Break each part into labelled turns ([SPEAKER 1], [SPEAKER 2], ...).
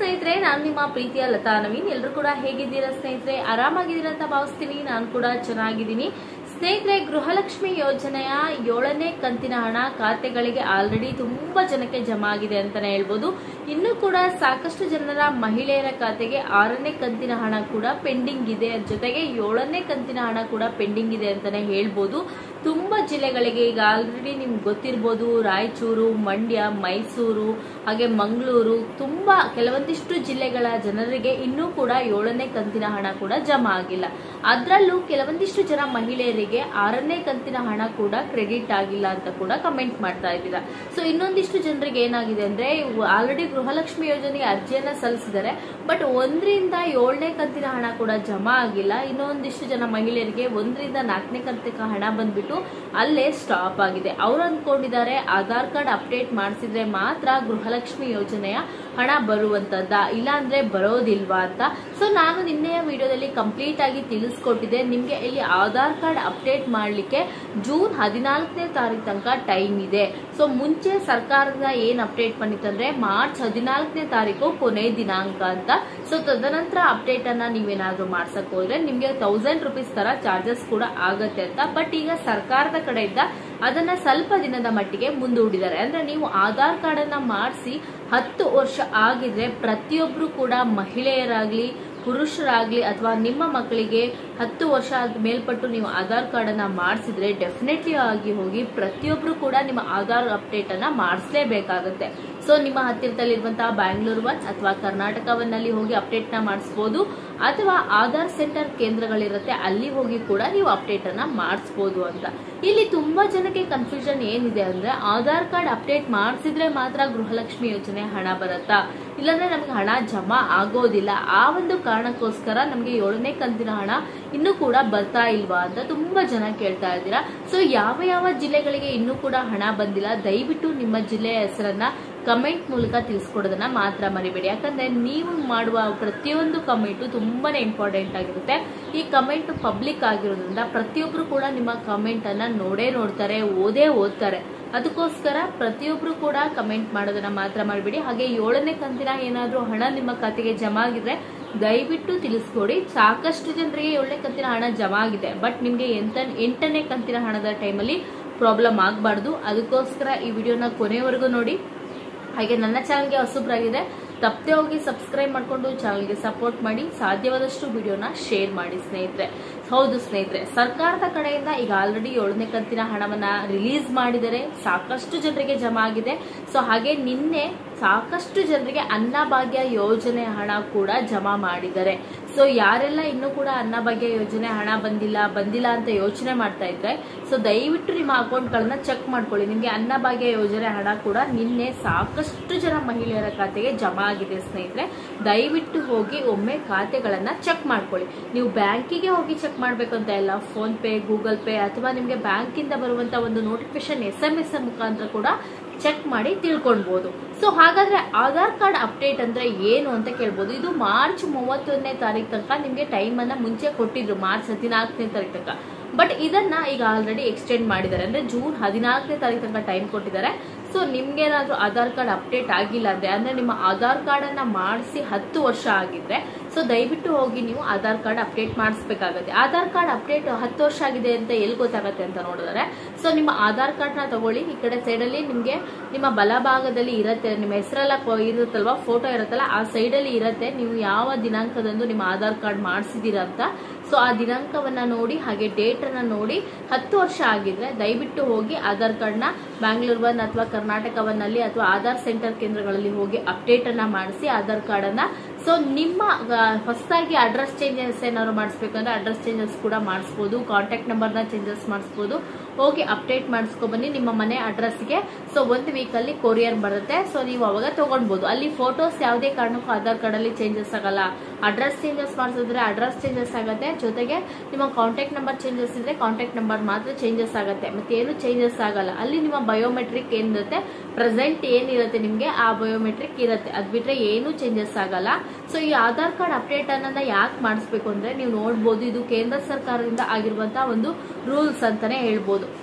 [SPEAKER 1] ಸ್ನೇಹಿತರೆ, ನಾನು ನಿಮ್ಮ ಪ್ರೀತಿಯ ಲತಾ ನವೀನ್. ಎಲ್ಲರೂ ಕೂಡ ಹೇಗಿದ್ದೀರಾ ಸ್ನೇಹಿತರೆ? ಆರಾಮಾಗಿದ್ದೀರಾ ಅಂತ ಭಾವಿಸ್ತೀನಿ. ನಾನು ಕೂಡ ಚೆನ್ನಾಗಿದ್ದೀನಿ ಸ್ನೇಹಿತರೆ. ಗೃಹಲಕ್ಷ್ಮಿ ಯೋಜನೆಯ 7ನೇ ಕಂತಿನ ಹಣ ಖಾತೆಗಳಿಗೆ ಆಲ್ರೆಡಿ ತುಂಬಾ ಜನಕ್ಕೆ ಜಮಾ ಆಗಿದೆ ಅಂತಾನೆ ಹೇಳ್ಬೋದು. ಇನ್ನು ಕೂಡ ಸಾಕಷ್ಟು ಜನರ ಮಹಿಳೆಯರ ಖಾತೆಗೆ 6ನೇ ಕಂತಿನ ಹಣ ಕೂಡ ಪೆಂಡಿಂಗ್ ಇದೆ. ಜೊತೆಗೆ 7ನೇ ಕಂತಿನ ಹಣ ಕೂಡ ಪೆಂಡಿಂಗ್ ಇದೆ ಅಂತಾನೆ ಹೇಳ್ಬೋದು. ತುಂಬಾ ಜಿಲ್ಲೆಗಳಿಗೆ ಈಗ ಆಲ್ರೆಡಿ ನಿಮ್ಗೆ ಗೊತ್ತಿರ್ಬೋದು, ರಾಯಚೂರು, ಮಂಡ್ಯ, ಮೈಸೂರು, ಹಾಗೆ ಮಂಗಳೂರು, ತುಂಬಾ ಕೆಲವೊಂದಿಷ್ಟು ಜಿಲ್ಲೆಗಳ ಜನರಿಗೆ ಇನ್ನೂ ಕೂಡ 7ನೇ ಕಂತಿನ ಹಣ ಕೂಡ ಜಮಾ ಆಗಿಲ್ಲ. ಅದರಲ್ಲೂ ಕೆಲವೊಂದಿಷ್ಟು ಜನ ಮಹಿಳೆಯರಿಗೆ 6ನೇ ಕಂತಿನ ಹಣ ಕೂಡ ಕ್ರೆಡಿಟ್ ಆಗಿಲ್ಲ ಅಂತ ಕೂಡ ಕಮೆಂಟ್ ಮಾಡ್ತಾ ಇದ್ದೀರಾ. ಸೊ ಇನ್ನೊಂದಿಷ್ಟು ಜನರಿಗೆ ಏನಾಗಿದೆ ಅಂದ್ರೆ, ಆಲ್ರೆಡಿ ಗೃಹಲಕ್ಷ್ಮಿ ಯೋಜನೆಗೆ ಅರ್ಜಿಯನ್ನ ಸಲ್ಲಿಸಿದ್ದಾರೆ, ಬಟ್ 1ರಿಂದ 7ನೇ ಕಂತಿನ ಹಣ ಕೂಡ ಜಮಾ ಆಗಿಲ್ಲ. ಇನ್ನೊಂದಿಷ್ಟು ಜನ ಮಹಿಳೆಯರಿಗೆ 1ರಿಂದ 4ನೇ ಕಂತಿನ ಹಣ ಬಂದ್ಬಿಟ್ಟು ಅಲ್ಲೇ ಸ್ಟಾಪ್ ಆಗಿದೆ. ಅವ್ರು ಅಂದ್ಕೊಂಡಿದ್ದಾರೆ ಆಧಾರ್ ಕಾರ್ಡ್ ಅಪ್ಡೇಟ್ ಮಾಡಿಸಿದ್ರೆ ಮಾತ್ರ ಗೃಹಲಕ್ಷ್ಮಿ ಯೋಜನೆಯ ಹಣ ಬರುವಂತದ್ದ, ಇಲ್ಲ ಅಂದ್ರೆ ಬರೋದಿಲ್ವಾ ಅಂತ. ಸೊ ನಾನು ನಿನ್ನೆಯ ವಿಡಿಯೋದಲ್ಲಿ ಕಂಪ್ಲೀಟ್ ಆಗಿ ತಿಳಿಸ್ಕೊಟ್ಟಿದ್ದೆ. ನಿಮ್ಗೆ ಇಲ್ಲಿ ಆಧಾರ್ ಕಾರ್ಡ್ ಅಪ್ಡೇಟ್ ಮಾಡ್ಲಿಕ್ಕೆ ಜೂನ್ 14ನೇ ತಾರೀಕು ತನಕ ಟೈಮ್ ಇದೆ. ಸೊ ಮುಂಚೆ ಸರ್ಕಾರದ ಏನ್ ಅಪ್ಡೇಟ್ பண்ணிತ್ತಂದ್ರೆ ಮಾರ್ಚ್ 14ನೇ ತಾರೀಕು ಕೊನೆ ದಿನಾಂಕ ಅಂತ. ಸೊ ತದನಂತರ ಅಪ್ಡೇಟ್ ಅನ್ನ ನೀವೇನಾದ್ರೂ ಮಾಡ್ಸಕ್ ಹೋದ್ರೆ ನಿಮ್ಗೆ 1000 ರೂಪೀಸ್ ತರ ಚಾರ್ಜಸ್ ಕೂಡ ಆಗತ್ತೆ ಅಂತ. ಬಟ್ ಈಗ ಸರ್ಕಾರದ ಕಡೆಯಿಂದ ಅದನ್ನ ಸ್ವಲ್ಪ ದಿನದ ಮಟ್ಟಿಗೆ ಮುಂದೂಡಿದ್ದಾರೆ. ಅಂದ್ರೆ ನೀವು ಆಧಾರ್ ಕಾರ್ಡ್ ಅನ್ನ ಮಾಡಿಸಿ 10 ವರ್ಷ ಆಗಿದ್ರೆ ಪ್ರತಿಯೊಬ್ರು ಕೂಡ ಮಹಿಳೆಯರಾಗ್ಲಿ ಪುರುಷರಾಗ್ಲಿ ಅಥವಾ ನಿಮ್ಮ ಮಕ್ಕಳಿಗೆ 10 ವರ್ಷ ಮೇಲ್ಪಟ್ಟು ನೀವು ಆಧಾರ್ ಕಾರ್ಡ್ ಅನ್ನ ಮಾಡಿಸಿದ್ರೆ ಡೆಫಿನೆಟ್ಲಿ ಆಗಿ ಹೋಗಿ ಪ್ರತಿಯೊಬ್ರು ಕೂಡ ನಿಮ್ಮ ಆಧಾರ್ ಅಪ್ಡೇಟ್ ಅನ್ನ ಮಾಡಿಸಲೇಬೇಕಾಗುತ್ತೆ. ಸೊ ನಿಮ್ಮ ಹತ್ತಿರದಲ್ಲಿರುವಂತಹ ಬ್ಯಾಂಗ್ಳೂರ್ 1 ಅಥವಾ ಕರ್ನಾಟಕ 1 ಹೋಗಿ ಅಪ್ಡೇಟ್ ನ ಮಾಡಿಸಬಹುದು, ಅಥವಾ ಆಧಾರ್ ಸೆಂಟರ್ ಕೇಂದ್ರಗಳಿರುತ್ತೆ ಅಲ್ಲಿ ಹೋಗಿ ಕೂಡ ನೀವು ಅಪ್ಡೇಟ್ ಅನ್ನ ಮಾಡಿಸಬಹುದು ಅಂತ. ಇಲ್ಲಿ ತುಂಬಾ ಜನಕ್ಕೆ ಕನ್ಫ್ಯೂಷನ್ ಏನಿದೆ ಅಂದ್ರೆ, ಆಧಾರ್ ಕಾರ್ಡ್ ಅಪ್ಡೇಟ್ ಮಾಡಿಸಿದ್ರೆ ಮಾತ್ರ ಗೃಹಲಕ್ಷ್ಮಿ ಯೋಜನೆ ಹಣ ಬರುತ್ತಾ, ಇಲ್ಲಾಂದ್ರೆ ನಮ್ಗೆ ಹಣ ಜಮಾ ಆಗೋದಿಲ್ಲ. ಆ ಒಂದು ಕಾರಣಕ್ಕೋಸ್ಕರ ನಮ್ಗೆ 7ನೇ ಕಂತಿನ ಹಣ ಇನ್ನೂ ಕೂಡ ಬರ್ತಾ ಇಲ್ವಾ ಅಂತ ತುಂಬಾ ಜನ ಕೇಳ್ತಾ ಇದ್ದೀರಾ. ಸೊ ಯಾವ ಯಾವ ಜಿಲ್ಲೆಗಳಿಗೆ ಇನ್ನೂ ಕೂಡ ಹಣ ಬಂದಿಲ್ಲ, ದಯವಿಟ್ಟು ನಿಮ್ಮ ಜಿಲ್ಲೆಯ ಹೆಸರನ್ನ ಕಮೆಂಟ್ ಮೂಲಕ ತಿಳಿಸ್ಕೊಡೋದನ್ನ ಮಾತ್ರ ಮರಿಬೇಡಿ. ಯಾಕಂದ್ರೆ ನೀವು ಮಾಡುವ ಪ್ರತಿಯೊಂದು ಕಮೆಂಟ್ ತುಂಬಾನೇ ಇಂಪಾರ್ಟೆಂಟ್ ಆಗಿರುತ್ತೆ. ಈ ಕಮೆಂಟ್ ಪಬ್ಲಿಕ್ ಆಗಿರೋದ್ರಿಂದ ಪ್ರತಿಯೊಬ್ರು ಕೂಡ ನಿಮ್ಮ ಕಮೆಂಟ್ ಅನ್ನ ನೋಡ್ತಾರೆ, ಓದ್ತಾರೆ. ಅದಕ್ಕೋಸ್ಕರ ಪ್ರತಿಯೊಬ್ರು ಕೂಡ ಕಮೆಂಟ್ ಮಾಡೋದನ್ನ ಮಾತ್ರ ಮಾಡಬೇಡಿ. ಹಾಗೆ 7ನೇ ಕಂತಿನ ಏನಾದ್ರೂ ಹಣ ನಿಮ್ಮ ಖಾತೆಗೆ ಜಮಾ ಆಗಿದ್ರೆ ದಯವಿಟ್ಟು ತಿಳಿಸ್ಕೊಡಿ. ಸಾಕಷ್ಟು ಜನರಿಗೆ 7ನೇ ಕಂತಿನ ಹಣ ಜಮಾ ಆಗಿದೆ, ಬಟ್ ನಿಮ್ಗೆ 8ನೇ ಕಂತಿನ ಹಣದ ಟೈಮಲ್ಲಿ ಪ್ರಾಬ್ಲಮ್ ಆಗಬಾರ್ದು. ಅದಕ್ಕೋಸ್ಕರ ಈ ವಿಡಿಯೋನ ಕೊನೆವರೆಗೂ ನೋಡಿ. ಹಾಗೆ ನನ್ನ ಚಾನಲ್ಗೆ ಹೊಸಬ್ರಾಗಿದೆ ತಪ್ಪದೆ ಹೋಗಿ ಸಬ್ಸ್ಕ್ರೈಬ್ ಮಾಡ್ಕೊಂಡು ಚಾನಲ್ಗೆ ಸಪೋರ್ಟ್ ಮಾಡಿ. ಸಾಧ್ಯವಾದಷ್ಟು ವಿಡಿಯೋನ ಶೇರ್ ಮಾಡಿ ಸ್ನೇಹಿತರೆ. ಹೌದು ಸ್ನೇಹಿತರೆ, ಸರ್ಕಾರದ ಕಡೆಯಿಂದ ಈಗ ಆಲ್ರೆಡಿ 7ನೇ ಕಂತಿನ ಹಣವನ್ನ ರಿಲೀಸ್ ಮಾಡಿದರೆ ಸಾಕಷ್ಟು ಜನರಿಗೆ ಜಮಾ ಆಗಿದೆ. ಸೊ ಹಾಗೆ ನಿನ್ನೆ ಸಾಕಷ್ಟು ಜನರಿಗೆ ಅನ್ನಭಾಗ್ಯ ಯೋಜನೆ ಹಣ ಕೂಡ ಜಮಾ ಮಾಡಿದ್ದಾರೆ. ಸೊ ಯಾರೆಲ್ಲ ಇನ್ನೂ ಕೂಡ ಅನ್ನಭಾಗ್ಯ ಯೋಜನೆ ಹಣ ಬಂದಿಲ್ಲ ಅಂತ ಯೋಚನೆ ಮಾಡ್ತಾ ಇದ್ರೆ, ಸೊ ದಯವಿಟ್ಟು ನಿಮ್ಮ ಅಕೌಂಟ್ ಗಳನ್ನ ಚೆಕ್ ಮಾಡ್ಕೊಳ್ಳಿ. ನಿಮ್ಗೆ ಅನ್ನಭಾಗ್ಯ ಯೋಜನೆ ಹಣ ಕೂಡ ನಿನ್ನೆ ಸಾಕಷ್ಟು ಜನ ಮಹಿಳೆಯರ ಖಾತೆಗೆ ಜಮಾ ಆಗಿದೆ ಸ್ನೇಹಿತರೆ. ದಯವಿಟ್ಟು ಹೋಗಿ ಒಮ್ಮೆ ಖಾತೆಗಳನ್ನ ಚೆಕ್ ಮಾಡ್ಕೊಳ್ಳಿ. ನೀವು ಬ್ಯಾಂಕಿಗೆ ಹೋಗಿ ಚೆಕ್ ಮಾಡ್ಬೇಕು ಅಂತ ಇಲ್ಲ, ಫೋನ್ ಪೇ, ಗೂಗಲ್ ಪೇ ಅಥವಾ ನಿಮ್ಗೆ ಬ್ಯಾಂಕ್ ಇಂದ ಬರುವಂತ ಒಂದು ನೋಟಿಫಿಕೇಶನ್ SMS ಮುಖಾಂತರ ಕೂಡ ಚೆಕ್ ಮಾಡಿ ತಿಳ್ಕೊಳ್ಬಹುದು. ಸೊ ಹಾಗಾದ್ರೆ ಆಧಾರ್ ಕಾರ್ಡ್ ಅಪ್ಡೇಟ್ ಅಂದ್ರೆ ಏನು ಅಂತ ಕೇಳ್ಬೋದು. ಇದು ಮಾರ್ಚ್ 31ನೇ ತಾರೀಕು ತನಕ ನಿಮ್ಗೆ ಟೈಮ್ ಅನ್ನ ಮುಂಚೆ ಕೊಟ್ಟಿದ್ರು, ಮಾರ್ಚ್ 14ನೇ ತಾರೀಕು ತನಕ. ಬಟ್ ಇದನ್ನ ಈಗ ಆಲ್ರೆಡಿ ಎಕ್ಸ್ಟೆಂಡ್ ಮಾಡಿದ್ದಾರೆ, ಅಂದ್ರೆ ಜೂನ್ 14ನೇ ತಾರೀಕು ತನಕ ಟೈಮ್ ಕೊಟ್ಟಿದ್ದಾರೆ. ಸೊ ನಿಮ್ಗೇನಾದ್ರೂ ಆಧಾರ್ ಕಾರ್ಡ್ ಅಪ್ಡೇಟ್ ಆಗಿಲ್ಲ ಅಂದ್ರೆ ನಿಮ್ಮ ಆಧಾರ್ ಕಾರ್ಡ್ ಅನ್ನ ಮಾಡಿಸಿ 10 ವರ್ಷ ಆಗಿದ್ರೆ ಸೊ ದಯವಿಟ್ಟು ಹೋಗಿ ನೀವು ಆಧಾರ್ ಕಾರ್ಡ್ ಅಪ್ಡೇಟ್ ಮಾಡಿಸ್ಬೇಕಾಗತ್ತೆ. ಆಧಾರ್ ಕಾರ್ಡ್ ಅಪ್ಡೇಟ್ 10 ವರ್ಷ ಆಗಿದೆ ಅಂತ ಎಲ್ಲಿ ಗೊತ್ತಾಗತ್ತೆ ಅಂತ ನೋಡಿದ್ರೆ, ಸೊ ನಿಮ್ಮ ಆಧಾರ್ ಕಾರ್ಡ್ ನ ತಗೊಳ್ಳಿ. ಈ ಕಡೆ ಸೈಡ್ ಅಲ್ಲಿ ನಿಮ್ಗೆ ನಿಮ್ಮ ಬಲಭಾಗದಲ್ಲಿ ಇರುತ್ತೆ, ನಿಮ್ಮ ಹೆಸರೆಲ್ಲ ಇರುತ್ತಲ್ವಾ, ಫೋಟೋ ಇರುತ್ತಲ್ಲ, ಆ ಸೈಡ್ ಅಲ್ಲಿ ಇರುತ್ತೆ ನೀವು ಯಾವ ದಿನಾಂಕದಂದು ನಿಮ್ಮ ಆಧಾರ್ ಕಾರ್ಡ್ ಮಾಡಿಸಿದೀರಾ ಅಂತ. ಸೊ ಆ ದಿನಾಂಕವನ್ನ ನೋಡಿ, ಹಾಗೆ ಡೇಟ್ ಅನ್ನ ನೋಡಿ 10 ವರ್ಷ ಆಗಿದ್ರೆ ದಯವಿಟ್ಟು ಹೋಗಿ ಆಧಾರ್ ಕಾರ್ಡ್ ನ ಬ್ಯಾಂಗ್ಳೂರ್ 1 ಅಥವಾ ಕರ್ನಾಟಕ 1 ಅಥವಾ ಆಧಾರ್ ಸೆಂಟರ್ ಕೇಂದ್ರಗಳಲ್ಲಿ ಹೋಗಿ ಅಪ್ಡೇಟ್ ಅನ್ನ ಮಾಡಿಸಿ ಆಧಾರ್ ಕಾರ್ಡ್ ಅನ್ನ. ಸೊ ನಿಮ್ಮ ಹೊಸದಾಗಿ ಅಡ್ರೆಸ್ ಚೇಂಜಸ್ ಏನಾದ್ರು ಮಾಡಿಸ್ಬೇಕಂದ್ರೆ ಅಡ್ರೆಸ್ ಚೇಂಜಸ್ ಕೂಡ ಮಾಡಿಸಬಹುದು, ಕಾಂಟ್ಯಾಕ್ಟ್ ನಂಬರ್ ನ ಚೇಂಜಸ್ ಮಾಡಿಸಬಹುದು. ಹೋಗಿ ಅಪ್ಡೇಟ್ ಮಾಡಿಸ್ಕೊ ಬನ್ನಿ ನಿಮ್ಮ ಮನೆ ಅಡ್ರೆಸ್ಗೆ. ಸೊ 1 ವೀಕ್ ಅಲ್ಲಿ ಕೊರಿಯರ್ ಬರುತ್ತೆ. ಸೊ ನೀವು ಅವಾಗ ತಗೊಂಡ್ಬೋದು. ಅಲ್ಲಿ ಫೋಟೋಸ್ ಯಾವುದೇ ಕಾರಣಕ್ಕೂ ಆಧಾರ್ ಕಾರ್ಡ್ ಅಲ್ಲಿ ಚೇಂಜಸ್ ಆಗಲ್ಲ. ಅಡ್ರೆಸ್ ಚೇಂಜಸ್ ಮಾಡಿಸಿದ್ರೆ ಅಡ್ರೆಸ್ ಚೇಂಜಸ್ ಆಗುತ್ತೆ, ಜೊತೆಗೆ ನಿಮ್ಮ ಕಾಂಟ್ಯಾಕ್ಟ್ ನಂಬರ್ ಚೇಂಜಸ್ ಇದ್ರೆ ಕಾಂಟ್ಯಾಕ್ಟ್ ನಂಬರ್ ಮಾತ್ರ ಚೇಂಜಸ್ ಆಗುತ್ತೆ, ಮತ್ತೆ ಏನು ಚೇಂಜಸ್ ಆಗಲ್ಲ. ಅಲ್ಲಿ ನಿಮ್ಮ ಬಯೋಮೆಟ್ರಿಕ್ ಏನಿರುತ್ತೆ, ಪ್ರೆಸೆಂಟ್ ಏನಿರುತ್ತೆ ನಿಮ್ಗೆ ಆ ಬಯೋಮೆಟ್ರಿಕ್ ಇರುತ್ತೆ, ಅದ್ ಬಿಟ್ರೆ ಏನು ಚೇಂಜಸ್ ಆಗಲ್ಲ. ಸೊ ಈ ಆಧಾರ್ ಕಾರ್ಡ್ ಅಪ್ಡೇಟ್ ಅನ್ನೋದನ್ನ ಯಾಕೆ ಮಾಡಿಸ್ಬೇಕು ಅಂದ್ರೆ, ನೀವು ನೋಡ್ಬೋದು ಇದು ಕೇಂದ್ರ ಸರ್ಕಾರದಿಂದ ಆಗಿರುವಂತಹ ಒಂದು ರೂಲ್ಸ್ ಅಂತಾನೆ ಹೇಳ್ಬೋದು.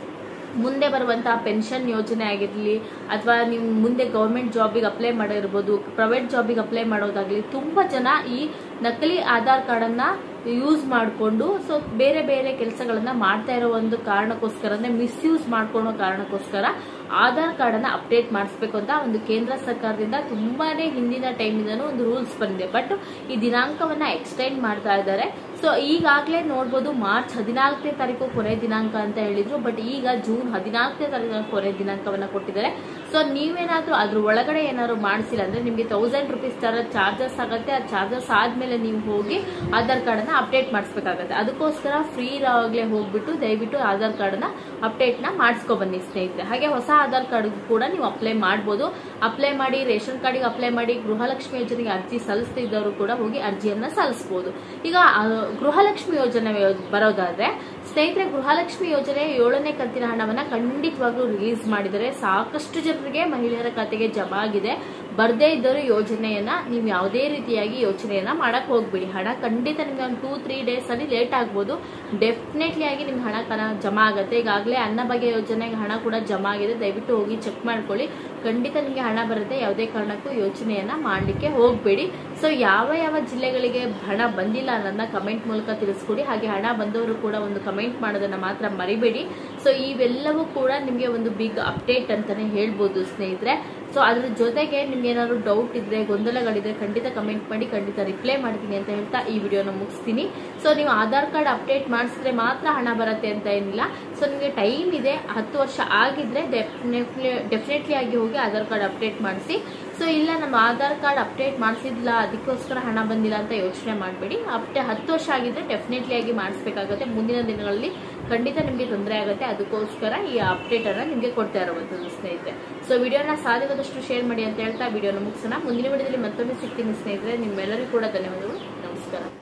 [SPEAKER 1] ಮುಂದೆ ಬರುವಂತಹ ಪೆನ್ಷನ್ ಯೋಜನೆ ಆಗಿರಲಿ ಅಥವಾ ನೀವು ಮುಂದೆ ಗೌರ್ಮೆಂಟ್ ಜಾಬಿಗೆ ಅಪ್ಲೈ ಮಾಡಿರ್ಬೋದು, ಪ್ರೈವೇಟ್ ಜಾಬಿಗೆ ಅಪ್ಲೈ ಮಾಡೋದಾಗ್ಲಿ, ತುಂಬಾ ಜನ ಈ ನಕಲಿ ಆಧಾರ್ ಕಾರ್ಡ್ ಅನ್ನ ಯೂಸ್ ಮಾಡಿಕೊಂಡು ಸೊ ಬೇರೆ ಬೇರೆ ಕೆಲಸಗಳನ್ನ ಮಾಡ್ತಾ ಇರೋ ಒಂದು ಕಾರಣಕ್ಕೋಸ್ಕರ, ಅಂದ್ರೆ ಮಿಸ್ಯೂಸ್ ಮಾಡ್ಕೊಳ್ಳೋ ಕಾರಣಕ್ಕೋಸ್ಕರ ಆಧಾರ್ ಕಾರ್ಡ್ ಅನ್ನ ಅಪ್ಡೇಟ್ ಮಾಡಿಸ್ಬೇಕು ಅಂತ ಒಂದು ಕೇಂದ್ರ ಸರ್ಕಾರದಿಂದ ತುಂಬಾನೇ ಹಿಂದಿನ ಟೈಮಿಂದನೂ ಒಂದು ರೂಲ್ಸ್ ಬಂದಿದೆ. ಬಟ್ ಈ ದಿನಾಂಕವನ್ನ ಎಕ್ಸ್ಟೆಂಡ್ ಮಾಡ್ತಾ ಇದ್ದಾರೆ. ಸೊ ಈಗಾಗಲೇ ನೋಡ್ಬೋದು ಮಾರ್ಚ್ 14ನೇ ತಾರೀಕು ಕೊನೆ ದಿನಾಂಕ ಅಂತ ಹೇಳಿದ್ರು. ಬಟ್ ಈಗ ಜೂನ್ 14ನೇ ತಾರೀಕು ಕೊನೆ ದಿನಾಂಕವನ್ನ ಕೊಟ್ಟಿದ್ದಾರೆ. ಸೊ ನೀವೇನಾದ್ರೂ ಅದ್ರ ಒಳಗಡೆ ಏನಾದ್ರು ಮಾಡಿಸಿಲ್ಲ ಅಂದ್ರೆ ನಿಮ್ಗೆ 1000 ರೂಪೀಸ್ ತರ ಚಾರ್ಜಸ್ ಆಗುತ್ತೆ. ಆ ಚಾರ್ಜಸ್ ಆದ್ಮೇಲೆ ನೀವು ಹೋಗಿ ಆಧಾರ್ ಕಾರ್ಡ್ ಅನ್ನ ಅಪ್ಡೇಟ್ ಮಾಡಿಸ್ಬೇಕಾಗತ್ತೆ. ಅದಕ್ಕೋಸ್ಕರ ಫ್ರೀ ಇರೋವಾಗ್ಲೇ ಹೋಗ್ಬಿಟ್ಟು ದಯವಿಟ್ಟು ಆಧಾರ್ ಕಾರ್ಡ್ ಅನ್ನ ಅಪ್ಡೇಟ್ ನ ಮಾಡಿಸ್ಕೊ ಬನ್ನಿ ಸ್ನೇಹಿತರೆ. ಹಾಗೆ ಹೊಸ ಆಧಾರ್ ಕಾರ್ಡ್ ಕೂಡ ನೀವು ಅಪ್ಲೈ ಮಾಡಬಹುದು. ಅಪ್ಲೈ ಮಾಡಿ, ರೇಷನ್ ಕಾರ್ಡಿಗೆ ಅಪ್ಲೈ ಮಾಡಿ, ಗೃಹಲಕ್ಷ್ಮಿ ಯೋಜನೆಗೆ ಅರ್ಜಿ ಸಲ್ಲಿಸ್ತಿದ್ದವರು ಕೂಡ ಹೋಗಿ ಅರ್ಜಿಯನ್ನ ಸಲ್ಲಿಸಬಹುದು. ಈಗ ಗೃಹಲಕ್ಷ್ಮಿ ಯೋಜನೆ ಬರೋದಾದ್ರೆ ಸ್ನೇಹಿತರೆ, ಗೃಹಲಕ್ಷ್ಮಿ ಯೋಜನೆ 7ನೇ ಕಂತಿನ ಹಣವನ್ನ ಖಂಡಿತವಾಗ್ಲೂ ರಿಲೀಸ್ ಮಾಡಿದರೆ. ಸಾಕಷ್ಟು ಜನರಿಗೆ ಮಹಿಳೆಯರ ಖಾತೆಗೆ ಜಮಾ ಆಗಿದೆ. ಬರ್ದೇ ಇದ್ದವರು ಯೋಜನೆಯನ್ನ ನೀವು ಯಾವುದೇ ರೀತಿಯಾಗಿ ಯೋಚನೆಯನ್ನ ಮಾಡಕ್ ಹೋಗ್ಬಿಡಿ. ಹಣ ಖಂಡಿತ ನಿಮ್ಗೆ ಒಂದು 2-3 ಡೇಸ್ ಅಲ್ಲಿ ಲೇಟ್ ಆಗ್ಬೋದು. ಡೆಫಿನೆಟ್ಲಿ ಆಗಿ ನಿಮ್ಗೆ ಹಣ ಜಮಾ ಆಗುತ್ತೆ. ಈಗಾಗಲೇ ಅನ್ನಭಾಗ್ಯ ಯೋಜನೆಗೆ ಹಣ ಕೂಡ ಜಮಾ ಆಗಿದೆ. ದಯವಿಟ್ಟು ಹೋಗಿ ಚೆಕ್ ಮಾಡ್ಕೊಳ್ಳಿ. ಖಂಡಿತ ನಿಮ್ಗೆ ಹಣ ಬರುತ್ತೆ. ಯಾವುದೇ ಕಾರಣಕ್ಕೂ ಯೋಚನೆಯನ್ನ ಮಾಡ್ಲಿಕ್ಕೆ ಹೋಗ್ಬೇಡಿ. ಸೊ ಯಾವ ಯಾವ ಜಿಲ್ಲೆಗಳಿಗೆ ಹಣ ಬಂದಿಲ್ಲ ಅನ್ನೋದನ್ನ ಕಮೆಂಟ್ ಮೂಲಕ ತಿಳಿಸ್ಕೊಡಿ. ಹಾಗೆ ಹಣ ಬಂದವರು ಕೂಡ ಒಂದು ಕಮೆಂಟ್ ಮಾಡೋದನ್ನ ಮಾತ್ರ ಮರಿಬೇಡಿ. ಸೊ ಇವೆಲ್ಲವೂ ಕೂಡ ನಿಮ್ಗೆ ಒಂದು ಬಿಗ್ ಅಪ್ಡೇಟ್ ಅಂತಾನೆ ಹೇಳ್ಬೋದು ಸ್ನೇಹಿತರೆ. ಸೊ ಅದ್ರ ಜೊತೆಗೆ ನಿಮ್ಗೆ ಏನಾದ್ರು ಡೌಟ್ ಇದ್ರೆ, ಗೊಂದಲಗಳಿದ್ರೆ ಖಂಡಿತ ಕಮೆಂಟ್ ಮಾಡಿ, ಖಂಡಿತ ರಿಪ್ಲೈ ಮಾಡ್ತೀನಿ ಅಂತ ಹೇಳ್ತಾ ಈ ವಿಡಿಯೋನ ಮುಗಿಸ್ತೀನಿ. ಸೊ ನೀವು ಆಧಾರ್ ಕಾರ್ಡ್ ಅಪ್ಡೇಟ್ ಮಾಡಿಸಿದ್ರೆ ಮಾತ್ರ ಹಣ ಬರುತ್ತೆ ಅಂತ ಏನಿಲ್ಲ. ಸೊ ನಿಮಗೆ ಟೈಮ್ ಇದೆ. 10 ವರ್ಷ ಆಗಿದ್ರೆ ಡೆಫಿನೆಟ್ಲಿ ಆಗಿ ಹೋಗಿ ಆಧಾರ್ ಕಾರ್ಡ್ ಅಪ್ಡೇಟ್ ಮಾಡಿಸಿ. ಸೊ ಇಲ್ಲ ನಮ್ಮ ಆಧಾರ್ ಕಾರ್ಡ್ ಅಪ್ಡೇಟ್ ಮಾಡಿಸಿದ್ಲ ಅದಕ್ಕೋಸ್ಕರ ಹಣ ಬಂದಿಲ್ಲ ಅಂತ ಯೋಚನೆ ಮಾಡಬೇಡಿ. 10 ವರ್ಷ ಆಗಿದ್ರೆ ಡೆಫಿನೆಟ್ಲಿ ಆಗಿ ಮಾಡಿಸ್ಬೇಕಾಗುತ್ತೆ. ಮುಂದಿನ ದಿನಗಳಲ್ಲಿ ಖಂಡಿತ ನಿಮಗೆ ತೊಂದರೆ ಆಗುತ್ತೆ. ಅದಕ್ಕೋಸ್ಕರ ಈ ಅಪ್ಡೇಟ್ ಅನ್ನ ನಿಮಗೆ ಕೊಡ್ತಾ ಇರುವಂತದ್ದು ಸ್ನೇಹಿತರೆ. ಸೊ ವಿಡಿಯೋನ ಸಾಧ್ಯವಾದಷ್ಟು ಶೇರ್ ಮಾಡಿ ಅಂತ ಹೇಳ್ತಾ ವಿಡಿಯೋನ ಮುಗಿಸೋಣ. ಮುಂದಿನ ವಿಡಿಯೋದಲ್ಲಿ ಮತ್ತೊಮ್ಮೆ ಸಿಗ್ತೀನಿ ಸ್ನೇಹಿತರೆ. ನಿಮ್ಮೆಲ್ಲರಿಗೂ ಕೂಡ ಧನ್ಯವಾದಗಳು. ನಮಸ್ಕಾರ.